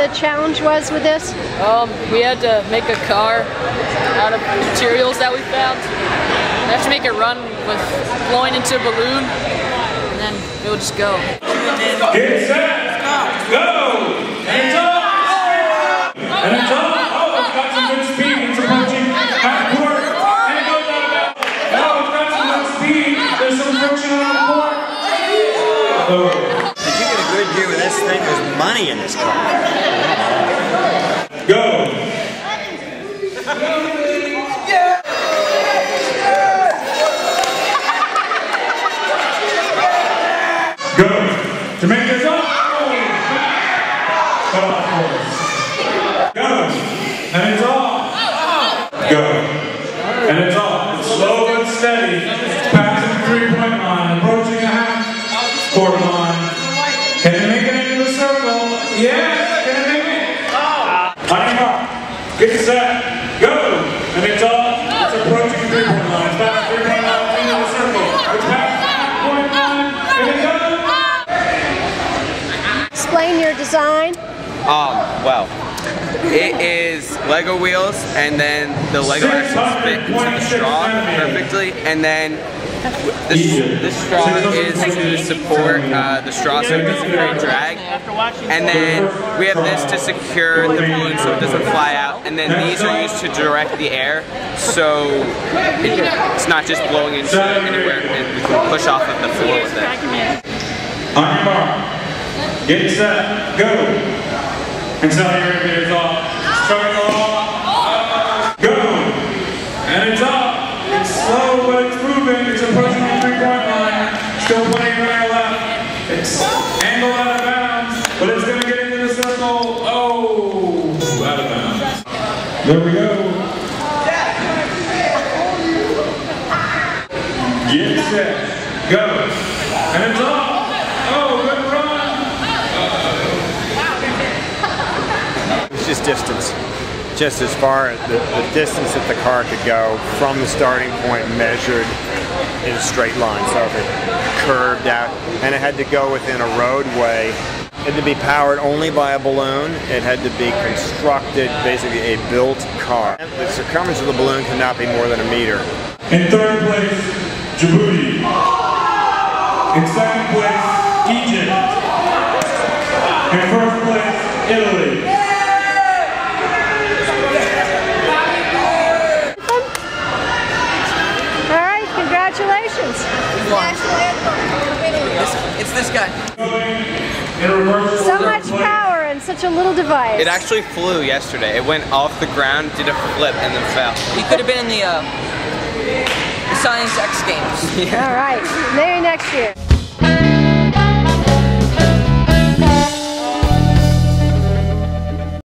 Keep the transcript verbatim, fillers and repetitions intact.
the challenge was with this? Um, we had to make a car out of materials that we found. We have to make it run with blowing into a balloon, and then it will just go. Get set, go! And it's up! And it's up! Oh, it's got some good speed. It's approaching half court. And it goes out of bounds. Oh, it's got some good speed. There's some friction on the court. Oh. Did you get a good view of this thing? There's money in this car. Go! Go! Jamaica's up! Oh! Cut off course. Go! And it's off! Go! And it's off. It's slow but steady. It's passing the three-point line, approaching a half court line. Can it make it into the circle? Yes! Can it make it? On your mark. Get set. Go! And it's off. It's approaching the three-point line. It's past the three-point line into the circle. It's past the three-point line. And it goes! Explain your design. Um, well, it is Lego wheels, and then the Lego actually fit into the straw perfectly, and then this, this straw is to support uh, the straw so it doesn't create drag, and then we have this to secure the balloon so it doesn't fly out, and then these are used to direct the air so it, it's not just blowing into anywhere, and we can push off of the floor with it. On your mark. Get set, go! And Saudi Arabia is off. Starting off. Go! And it's up. It's slow, but it's moving. It's approaching the three-point line. Still plenty of air left. It's angled out of bounds, but it's going to get into the circle. Oh! Out of bounds. There we go. Get set, go! And it's up. Oh, good run. Just distance, just as far as the, the distance that the car could go from the starting point measured in a straight line. So if it curved out, and it had to go within a roadway, it had to be powered only by a balloon. It had to be constructed, basically a built car. The circumference of the balloon could not be more than a meter. In third place, Djibouti. In second place, Egypt. In first place, Italy. Congratulations. It's, it's this guy. So much power in such a little device. It actually flew yesterday. It went off the ground, did a flip, and then fell. He could have been in the, uh, the Science X Games. Yeah. All right. Maybe next year.